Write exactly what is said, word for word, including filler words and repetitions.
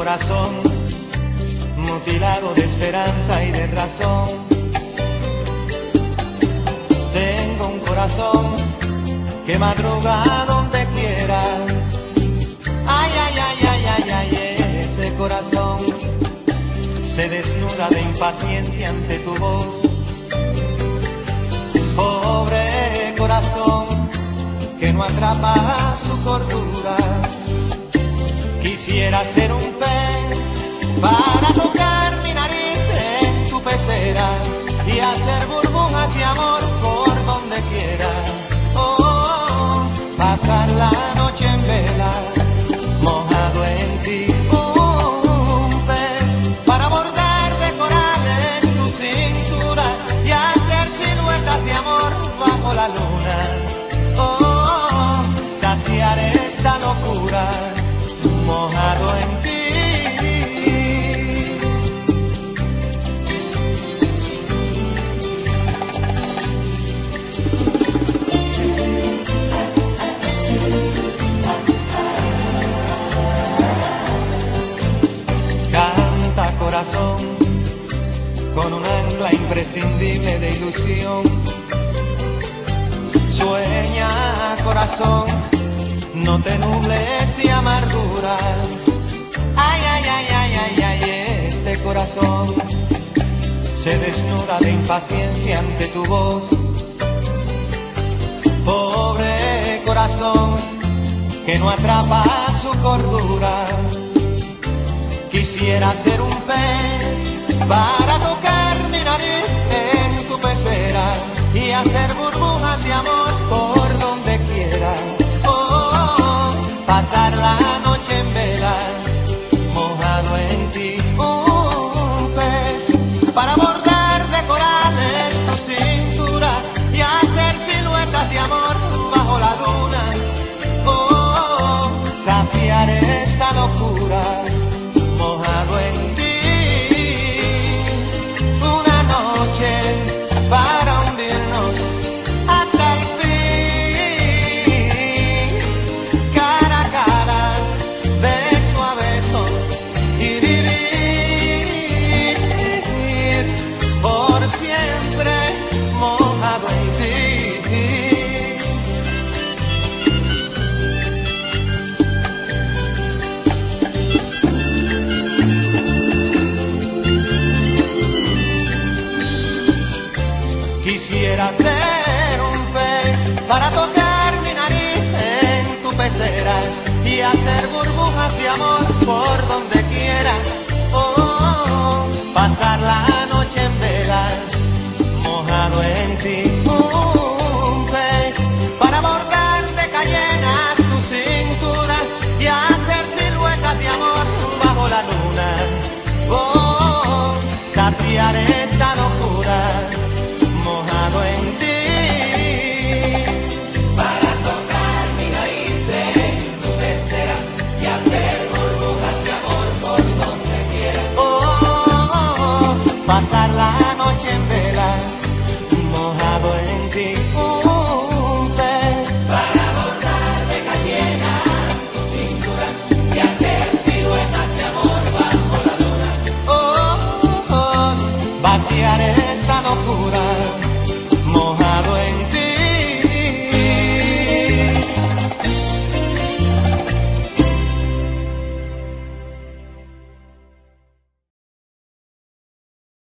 corazón, mutilado de esperanza y de razón. Tengo un corazón que madruga donde quiera. Ay, ay, ay, ay, ay, ay, ese corazón se desnuda de impaciencia ante tu voz. Pobre corazón que no atrapa su cordura. Quisiera ser un pez para tocar mi nariz en tu pecera y hacer burbujas de amor por donde quiera. Oh, oh, pasar la noche en vela, mojado en ti. Un pez para bordar de corales tu cintura y hacer siluetas de amor bajo la luna. Oh, oh, saciar esta locura, mojado en ti. Canta corazón con un ancla imprescindible de ilusión. Sueña corazón, no te nubles de amargura. Ay, ay, ay, ay, ay, ay, este corazón se desnuda de impaciencia ante tu voz. Pobre corazón que no atrapa su cordura. Quisiera ser un pez para tocar mi nariz en tu pecera y hacer burbujas de amor por donde quiera. Pasar la noche en vela, mojado en ti. Un pez para bordar de corales tu cintura y hacer siluetas de amor bajo la luna. Oh, saciar esta locura, mojado en ti. Una noche para hundirnos hasta el fin. Quisiera ser un pez para tocar mi nariz en tu pecera y hacer burbujas de amor por donde quiera. Oh, oh, oh, pasar la noche en vela, mojado en ti. Un pez para bordar de cayenas tu cintura y hacer siluetas de amor bajo la luna. Oh, oh, oh, saciar esta locura, mojado en ti. Para tocar mi nariz en tu pecera y hacer burbujas de amor por donde quiera. Oh, oh, oh, oh, pasar la noche en vela, mojado en ti. Oh,